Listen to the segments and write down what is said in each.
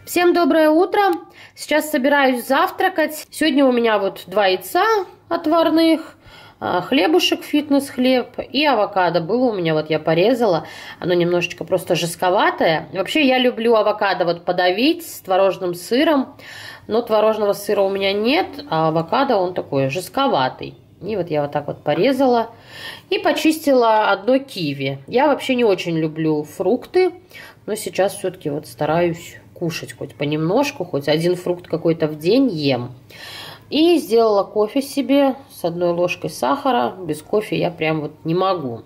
Всем доброе утро! Сейчас собираюсь завтракать. Сегодня у меня вот 2 яйца отварных, хлебушек, фитнес-хлеб и авокадо. Было у меня, вот я порезала. Оно немножечко просто жестковатое. Вообще я люблю авокадо вот подавить с творожным сыром. Но творожного сыра у меня нет, а авокадо он такой жестковатый. И вот я вот так вот порезала и почистила одно киви. Я вообще не очень люблю фрукты, но сейчас все-таки вот стараюсь кушать хоть понемножку, хоть один фрукт какой-то в день ем. И сделала кофе себе с 1 ложкой сахара. Без кофе я прям вот не могу.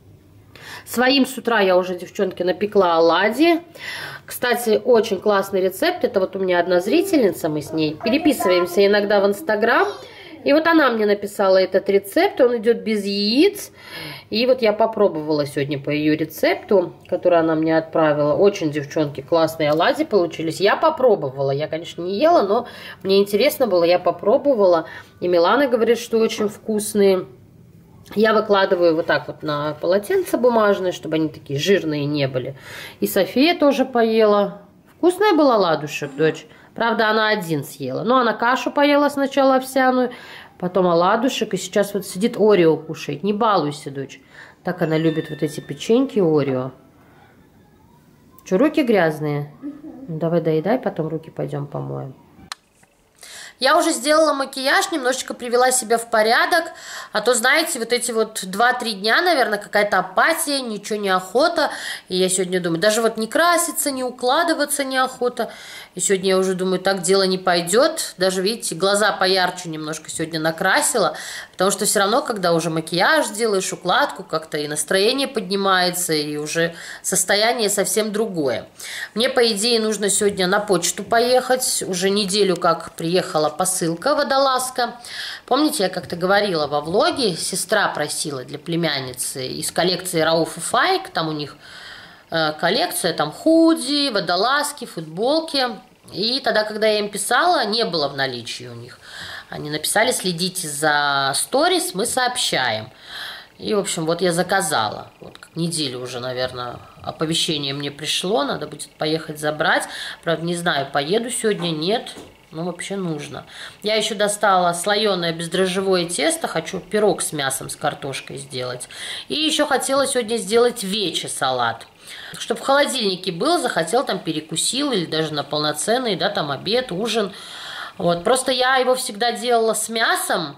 Своим с утра я уже, девчонки, напекла оладьи. Кстати, очень классный рецепт. Это вот у меня одна зрительница, мы с ней переписываемся иногда в Инстаграм. И вот она мне написала этот рецепт, он идет без яиц. И вот я попробовала сегодня по ее рецепту, который она мне отправила. Очень, девчонки, классные оладьи получились. Я попробовала, я, конечно, не ела, но мне интересно было, я попробовала. И Милана говорит, что очень вкусные. Я выкладываю вот так вот на полотенце бумажное, чтобы они такие жирные не были. И София тоже поела. Вкусная была ладушек, дочь? Правда, она один съела. Но она кашу поела сначала овсяную, потом оладушек. И сейчас вот сидит Орео кушает. Не балуйся, дочь. Так она любит вот эти печеньки Орео. Что, руки грязные? Ну, давай доедай, потом руки пойдем помоем. Я уже сделала макияж, немножечко привела себя в порядок, а то, знаете, вот эти вот 2-3 дня, наверное, какая-то апатия, ничего не охота. И я сегодня думаю, даже вот не краситься, не укладываться неохота. И сегодня я уже думаю, так дело не пойдет. Даже, видите, глаза поярче немножко сегодня накрасила, потому что все равно, когда уже макияж делаешь, укладку, как-то и настроение поднимается, и уже состояние совсем другое. Мне, по идее, нужно сегодня на почту поехать. Уже неделю как приехала посылка водолазка. Помните, я как-то говорила во влоге, сестра просила для племянницы из коллекции Рауф и Файк, там у них коллекция, там худи, водолазки, футболки. И тогда, когда я им писала, не было в наличии у них. Они написали, следите за сторис, мы сообщаем. И, в общем, вот я заказала. Вот неделю уже, наверное, оповещение мне пришло, надо будет поехать забрать. Правда, не знаю, поеду сегодня, нет. Ну, вообще нужно. Я еще достала слоеное бездрожжевое тесто. Хочу пирог с мясом, с картошкой сделать. И еще хотела сегодня сделать вече салат. Чтобы в холодильнике был, захотел, там перекусил. Или даже на полноценный, да, там обед, ужин. Вот. Просто я его всегда делала с мясом.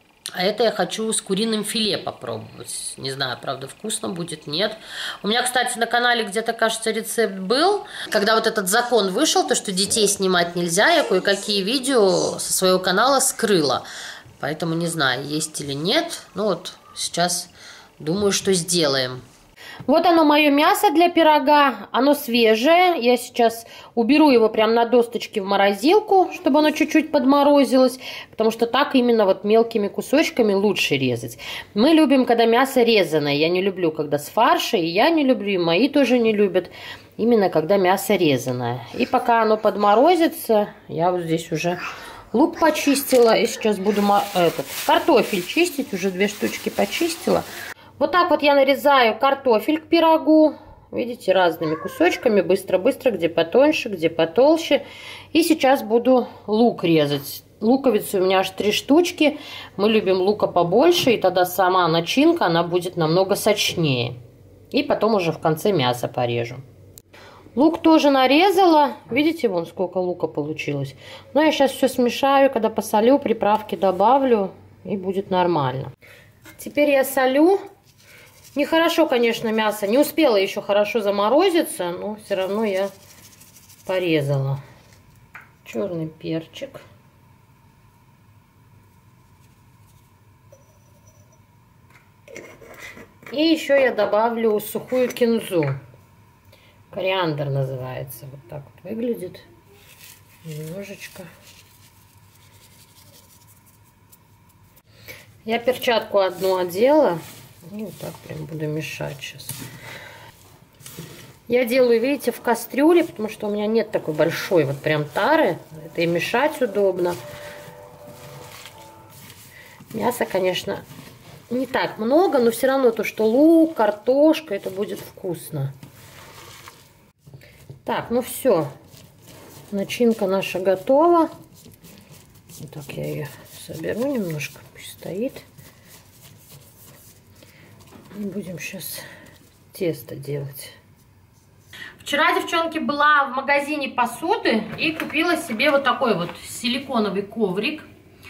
А это я хочу с куриным филе попробовать. Не знаю, правда, вкусно будет, нет. У меня, кстати, на канале где-то, кажется, рецепт был. Когда вот этот закон вышел, то, что детей снимать нельзя, я кое-какие видео со своего канала скрыла. Поэтому не знаю, есть или нет. Ну вот, сейчас думаю, что сделаем. Вот оно, мое мясо для пирога, оно свежее. Я сейчас уберу его прямо на досточке в морозилку, чтобы оно чуть-чуть подморозилось, потому что так именно вот мелкими кусочками лучше резать. Мы любим, когда мясо резаное. Я не люблю, когда с фаршем, и я не люблю, и мои тоже не любят. Именно когда мясо резаное. И пока оно подморозится, я вот здесь уже лук почистила, и сейчас буду картофель чистить, уже 2 штучки почистила. Вот так вот я нарезаю картофель к пирогу. Видите, разными кусочками, быстро-быстро, где потоньше, где потолще. И сейчас буду лук резать. Луковицы у меня аж 3 штучки. Мы любим лука побольше, и тогда сама начинка, она будет намного сочнее. И потом уже в конце мясо порежу. Лук тоже нарезала. Видите, вон сколько лука получилось. Но я сейчас все смешаю, когда посолю, приправки добавлю, и будет нормально. Теперь я солю. Нехорошо, конечно, мясо. Не успела еще хорошо заморозиться, но все равно я порезала. Черный перчик. И еще я добавлю сухую кинзу. Кориандр называется. Вот так вот выглядит. Немножечко. Я перчатку одну одела. И вот так прям буду мешать сейчас. Я делаю, видите, в кастрюле, потому что у меня нет такой большой вот прям тары. Это и мешать удобно. Мяса, конечно, не так много, но все равно то, что лук, картошка, это будет вкусно. Так, ну все. Начинка наша готова. Вот так я ее соберу немножко, пусть стоит. И будем сейчас тесто делать. Вчера, девчонки, была в магазине посуды и купила себе вот такой вот силиконовый коврик.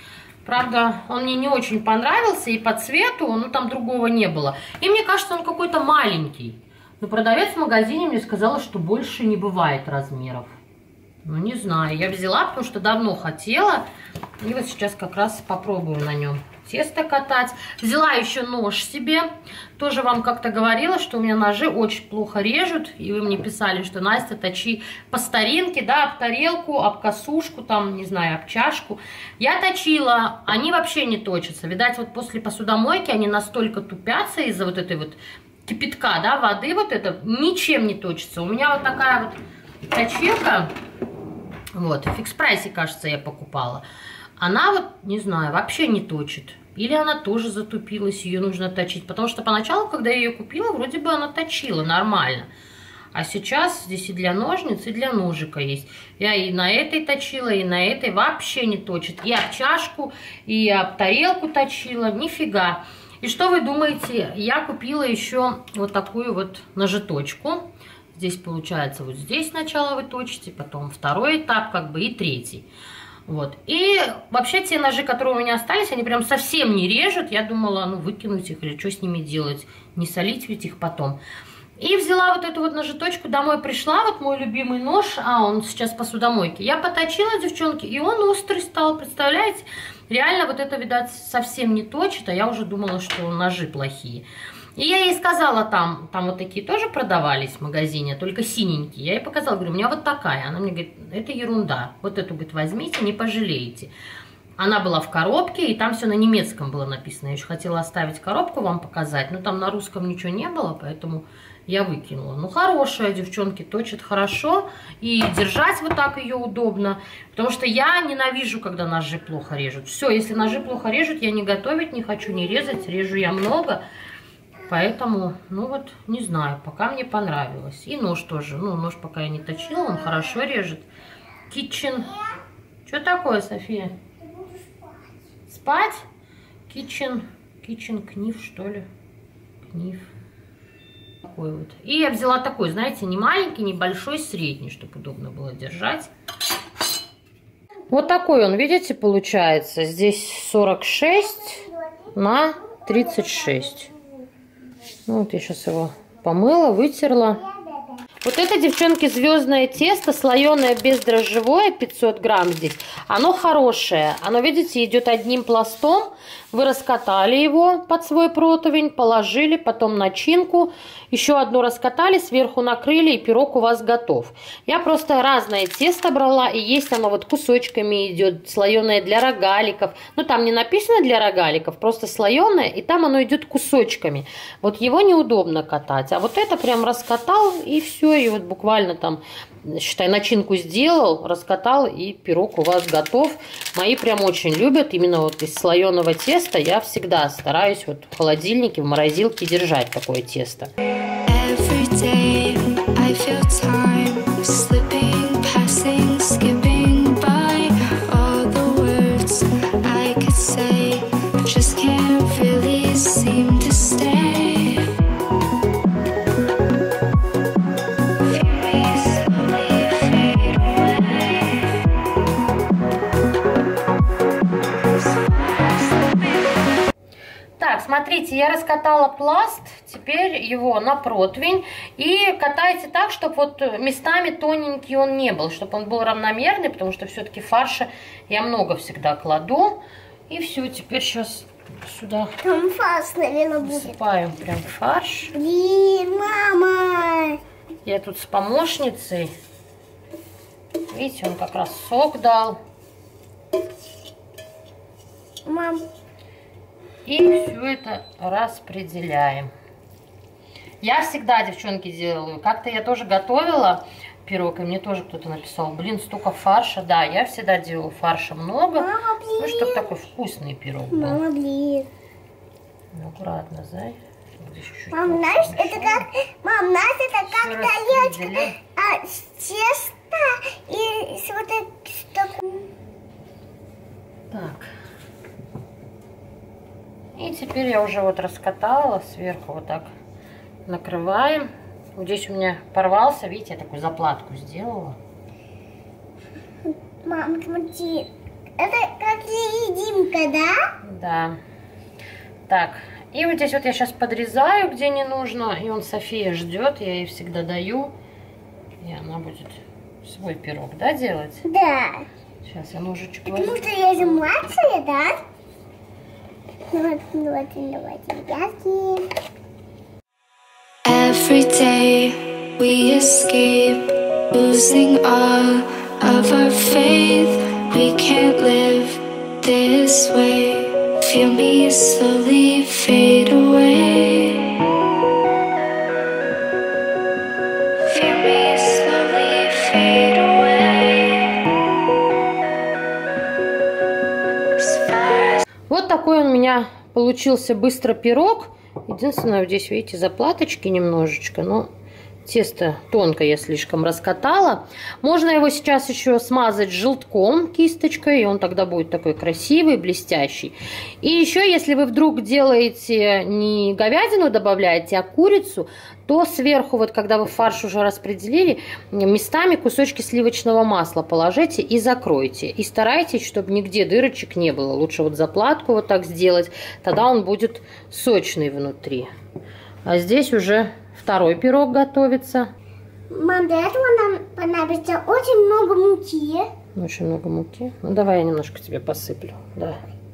Правда, он мне не очень понравился и по цвету, но там другого не было. И мне кажется, он какой-то маленький. Но продавец в магазине мне сказала, что больше не бывает размеров. Ну, не знаю, я взяла, потому что давно хотела. И вот сейчас как раз попробую на нем тесто катать. Взяла еще нож себе. Тоже вам как-то говорила, что у меня ножи очень плохо режут. И вы мне писали, что Настя, точи по старинке, да, об тарелку, об косушку, там, не знаю, об чашку. Я точила, они вообще не точатся. Видать, вот после посудомойки они настолько тупятся из-за вот этой вот кипятка, да, воды вот это, ничем не точится. У меня вот такая вот точилка, вот, в фикс-прайсе, кажется, я покупала. Она вот, не знаю, вообще не точит. Или она тоже затупилась, ее нужно точить. Потому что поначалу, когда я ее купила, вроде бы она точила нормально. А сейчас здесь и для ножниц, и для ножика есть. Я и на этой точила, и на этой вообще не точит. И об чашку, и об тарелку точила, нифига. И что вы думаете, я купила еще вот такую вот ножеточку. Здесь получается вот здесь сначала вы точите, потом второй этап как бы и третий. Вот. И вообще те ножи, которые у меня остались, они прям совсем не режут. Я думала, ну, выкинуть их или что с ними делать, не солить ведь их потом. И взяла вот эту вот ножеточку, домой пришла, вот мой любимый нож, он сейчас в посудомойке. Я поточила, девчонки, и он острый стал, представляете? Реально вот это, видать, совсем не точит, а я уже думала, что ножи плохие. И я ей сказала, там вот такие тоже продавались в магазине, только синенькие. Я ей показала, говорю, у меня вот такая. Она мне говорит, это ерунда, вот эту, говорит, возьмите, не пожалеете. Она была в коробке, и там все на немецком было написано. Я еще хотела оставить коробку вам показать, но там на русском ничего не было, поэтому я выкинула. Ну, хорошая, девчонки, точит хорошо, и держать вот так ее удобно, потому что я ненавижу, когда ножи плохо режут. Все, если ножи плохо режут, я не готовить не хочу, не резать, режу я много. Поэтому, ну вот, не знаю, пока мне понравилось. И нож тоже. Ну, нож пока я не точила, он хорошо режет. Kitchen. Что такое, София? Спать? Kitchen. Kitchen книв, что ли? Книв. Такой вот. И я взяла такой, знаете, не маленький, не большой, средний, чтобы удобно было держать. Вот такой он, видите, получается. Здесь 46 на 36. Ну, вот я сейчас его помыла, вытерла. Вот это, девчонки, звездное тесто, слоеное бездрожжевое, 500 грамм здесь. Оно хорошее. Оно, видите, идет одним пластом. Вы раскатали его под свой противень, положили, потом начинку. Еще одну раскатали, сверху накрыли, и пирог у вас готов. Я просто разное тесто брала, и есть оно вот кусочками идет, слоеное для рогаликов. Ну, там не написано для рогаликов, просто слоеное, и там оно идет кусочками. Вот его неудобно катать. А вот это прям раскатал, и все. И вот буквально там, считай, начинку сделал, раскатал, и пирог у вас готов. Мои прям очень любят именно вот из слоеного теста. Я всегда стараюсь вот в холодильнике, в морозилке держать такое тесто. Смотрите, я раскатала пласт, теперь его на противень и катайте так, чтобы вот местами тоненький он не был, чтобы он был равномерный, потому что все-таки фарша я много всегда кладу. И все, теперь сейчас сюда там фарш, наверное, будет. Засыпаем прям фарш. Блин, мама! Я тут с помощницей. Видите, он как раз сок дал. Мам. И все это распределяем. Я всегда, девчонки, делаю. Как-то я тоже готовила пирог, и мне тоже кто-то написал, блин, столько фарша. Да, я всегда делаю фарша много. Мама, блин. Ну, чтобы такой вкусный пирог был. Мама, блин. Ну, аккуратно, зай. Мам, знаешь, это как... Мам, знаешь, это как тарелочка теста и теперь я уже вот раскатала сверху, вот так накрываем. Вот здесь у меня порвался, видите, я такую заплатку сделала. Мам, смотри, это как единка, да? Да. Так, и вот здесь вот я сейчас подрезаю, где не нужно, и он София ждет, я ей всегда даю, и она будет свой пирог, да, делать? Да. Сейчас я ножичек Потому возьму. что я же младшая, да? Давайте, ребятки. Every day we escape, losing all of our faith. We can't live this way. Feel me slowly fade away. Feel me slowly fade away. As far as Вот такой у меня получился быстро пирог. Единственное, здесь, видите, заплаточки немножечко, но тесто тонко я слишком раскатала. Можно его сейчас еще смазать желтком кисточкой, и он тогда будет такой красивый, блестящий. И еще, если вы вдруг делаете не говядину добавляете, а курицу, то сверху, вот когда вы фарш уже распределили, местами кусочки сливочного масла положите и закройте. И старайтесь, чтобы нигде дырочек не было. Лучше вот заплатку вот так сделать, тогда он будет сочный внутри. А здесь уже второй пирог готовится. Мам, для этого нам понадобится очень много муки. Очень много муки. Ну, давай я немножко тебе посыплю. Да.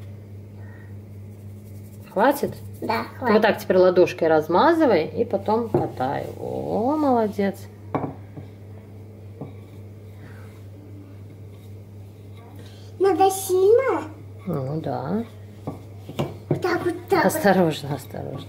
Хватит? Да, Вот хватит. так теперь ладошкой размазывай и потом катай. О, молодец. Надо сильно. Ну да. Вот так, вот так. Осторожно, осторожно.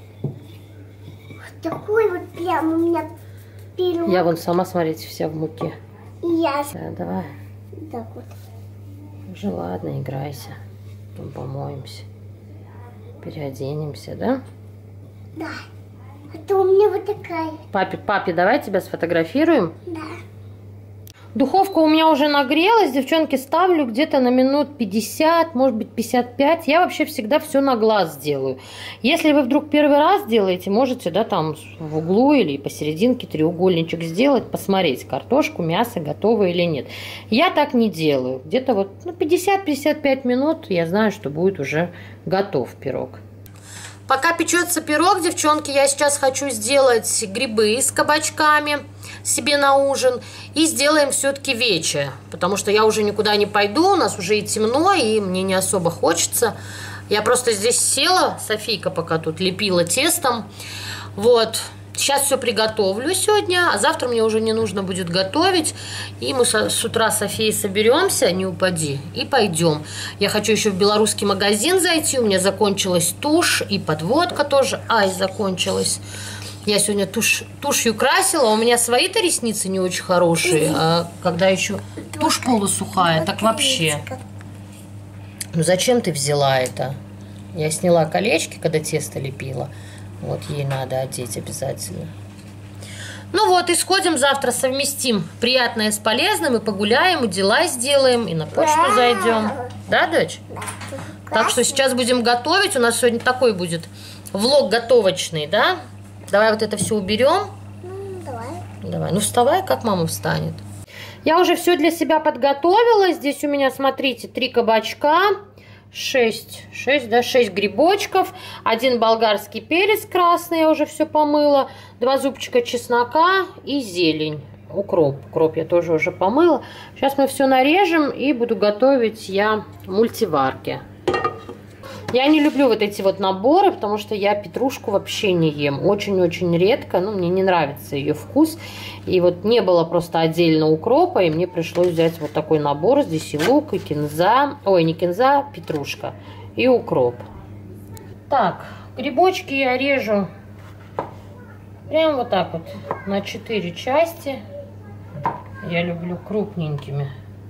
Вот такой вот прям у меня пирог. Я вон сама, смотрите, вся в муке. И я Да, давай. так вот. Уже ладно, играйся. Потом помоемся. Переоденемся, да? Да. А то у меня вот такая. Папе, давай тебя сфотографируем. Да. Духовка у меня уже нагрелась, девчонки, ставлю где-то на минут 50, может быть 55. Я вообще всегда все на глаз делаю. Если вы вдруг первый раз делаете, можете, да, там в углу или посерединке треугольничек сделать, посмотреть, картошку, мясо готово или нет. Я так не делаю. Где-то вот 50-55 минут, я знаю, что будет уже готов пирог. Пока печется пирог, девчонки, я сейчас хочу сделать грибы с кабачками себе на ужин. И сделаем все-таки вече, потому что я уже никуда не пойду, у нас уже и темно, и мне не особо хочется. Я просто здесь села, Софийка пока тут лепила тестом. Вот, сейчас все приготовлю сегодня, а завтра мне уже не нужно будет готовить. И мы с утра с Софией соберемся, не упади, и пойдем. Я хочу еще в белорусский магазин зайти, у меня закончилась тушь, и подводка тоже, закончилась. Я сегодня тушью красила, у меня свои-то ресницы не очень хорошие, а когда еще тушь полусухая, так вообще. Ну зачем ты взяла это? Я сняла колечки, когда тесто лепила. Вот ей надо одеть обязательно. Ну вот, и сходим завтра, совместим приятное с полезным, и погуляем, и дела сделаем, и на почту зайдем. Да, дочь? Да. Так что сейчас будем готовить. У нас сегодня такой будет влог готовочный, да? Давай вот это все уберем. Давай. Давай. Ну вставай, как мама встанет. Я уже все для себя подготовила. Здесь у меня, смотрите, 3 кабачка, 6 грибочков, 1 болгарский перец красный, я уже все помыла, 2 зубчика чеснока и зелень. Укроп. Укроп я тоже уже помыла. Сейчас мы все нарежем и буду готовить я в мультиварке. Я не люблю вот эти вот наборы, потому что я петрушку вообще не ем. Очень-очень редко, ну, мне не нравится ее вкус. И вот не было просто отдельно укропа, и мне пришлось взять вот такой набор. Здесь и лук, и кинза, ой, не кинза, петрушка и укроп. Так, грибочки я режу прям вот так вот на 4 части. Я люблю крупненькими.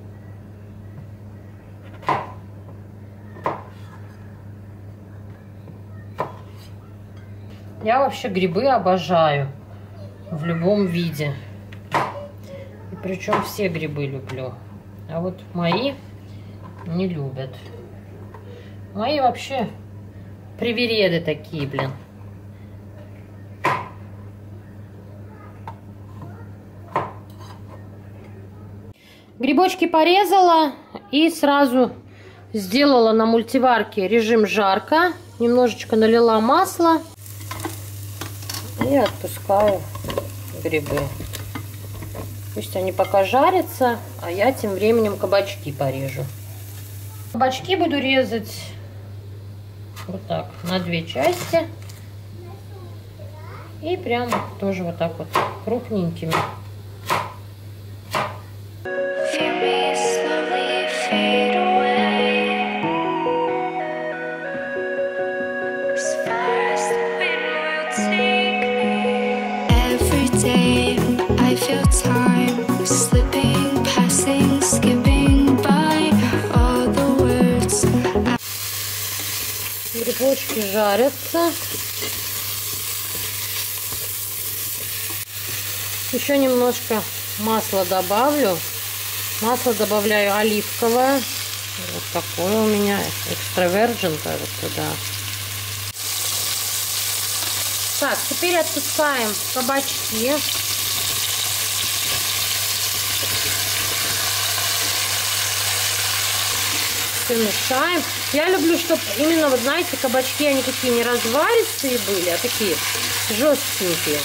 Я вообще грибы обожаю в любом виде. И причем все грибы люблю. А вот мои не любят. Мои вообще привереды такие, блин. Грибочки порезала и сразу сделала на мультиварке режим жарко. Немножечко налила масла и отпускаю грибы. Пусть они пока жарятся, а я тем временем кабачки порежу. Кабачки буду резать вот так на 2 части. И прямо тоже вот так вот крупненькими. Грибочки жарятся. Еще немножко масла добавлю. Масло добавляю оливковое. Вот такое у меня. Extra virgin, кажется, да. Так, теперь отпускаем кабачки. Все мешаем. Я люблю, чтобы именно, вот знаете, кабачки, они такие не разваристые были, а такие жестенькие.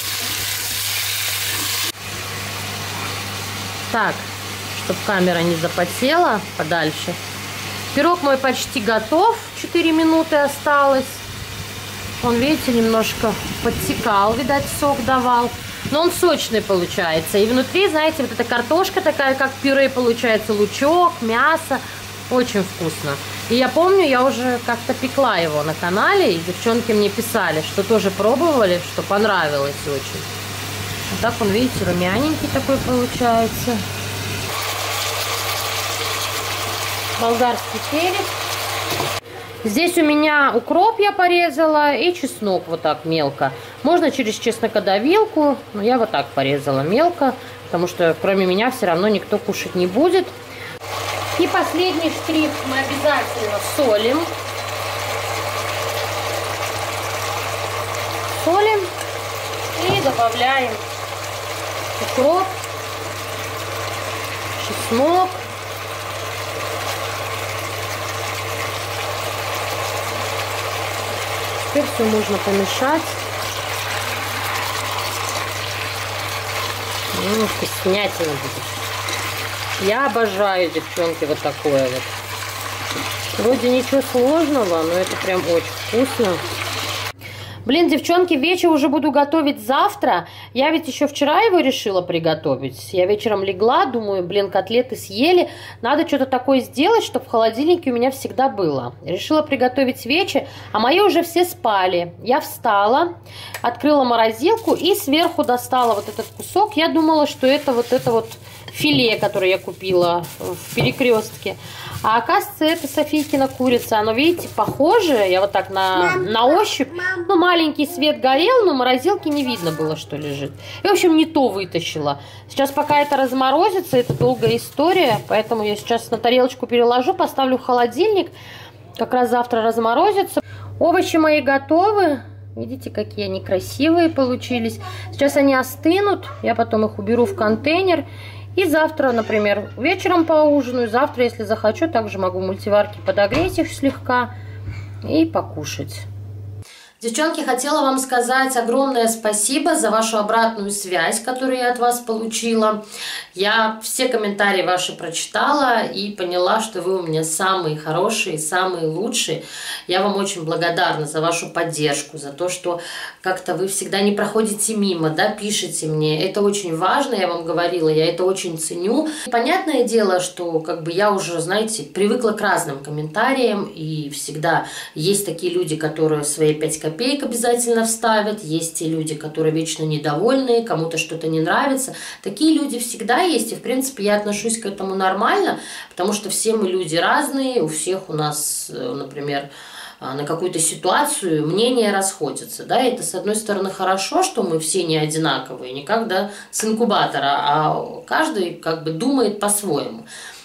Так, чтобы камера не запотела подальше. Пирог мой почти готов. 4 минуты осталось. Он, видите, немножко подтекал, видать, сок давал. Но он сочный получается. И внутри, знаете, вот эта картошка такая, как пюре получается, лучок, мясо. Очень вкусно. И я помню, я уже как-то пекла его на канале, и девчонки мне писали, что тоже пробовали, что понравилось очень. Вот так он, видите, румяненький такой получается. Болгарский перец. Здесь у меня укроп я порезала и чеснок вот так мелко. Можно через чеснокодавилку, но я вот так порезала мелко, потому что кроме меня все равно никто кушать не будет. И последний штрих, мы обязательно солим. Солим и добавляем укроп, чеснок. Теперь все можно помешать. Вкуснятина будет. Я обожаю, девчонки, вот такое вот. Вроде ничего сложного, но это прям очень вкусно. Блин, девчонки, вечер уже буду готовить завтра. Я ведь еще вчера его решила приготовить. Я вечером легла, думаю, блин, котлеты съели. Надо что-то такое сделать, чтобы в холодильнике у меня всегда было. Решила приготовить вечер, а мои уже все спали. Я встала, открыла морозилку и сверху достала вот этот кусок. Я думала, что это вот филе, которое я купила в Перекрестке. А оказывается, это Софийкина курица. Оно, видите, похоже. Я вот так на ощупь. Ну, маленький свет горел, но морозилки не видно было, что лежит. И, в общем, не то вытащила. Сейчас, пока это разморозится, это долгая история. Поэтому я сейчас на тарелочку переложу, поставлю в холодильник. Как раз завтра разморозится. Овощи мои готовы. Видите, какие они красивые получились. Сейчас они остынут. Я потом их уберу в контейнер. И завтра, например, вечером поужинаю. Завтра, если захочу, также могу в мультиварке подогреть их слегка и покушать. Девчонки, хотела вам сказать огромное спасибо за вашу обратную связь, которую я от вас получила. Я все комментарии ваши прочитала и поняла, что вы у меня самые хорошие, самые лучшие. Я вам очень благодарна за вашу поддержку, за то, что как-то вы всегда не проходите мимо, да, пишете мне. Это очень важно, я вам говорила, я это очень ценю. Понятное дело, что как бы я уже, знаете, привыкла к разным комментариям, и всегда есть такие люди, которые свои 5 копеек обязательно вставят, есть те люди, которые вечно недовольны, кому-то что-то не нравится. Такие люди всегда есть, и в принципе я отношусь к этому нормально, потому что все мы люди разные, у всех у нас, например, на какую-то ситуацию мнения расходятся, да, и это с одной стороны хорошо, что мы все не одинаковые, не как, да, с инкубатора, а каждый как бы думает по-своему.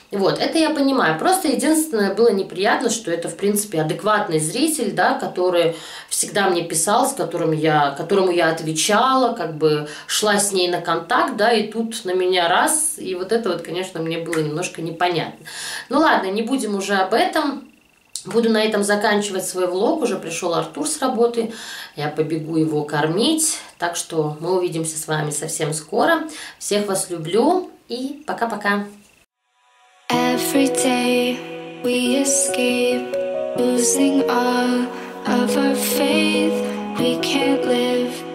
Вот, это я понимаю. Просто единственное было неприятно, что это, в принципе, адекватный зритель, да, который всегда мне писал, которому я отвечала, как бы шла с ней на контакт, да, и тут на меня раз, и вот это вот, конечно, мне было немножко непонятно. Ну ладно, не будем уже об этом. Буду на этом заканчивать свой влог. Уже пришел Артур с работы. Я побегу его кормить. Так что мы увидимся с вами совсем скоро. Всех вас люблю и пока-пока. Every day we escape, losing all of our faith. We can't live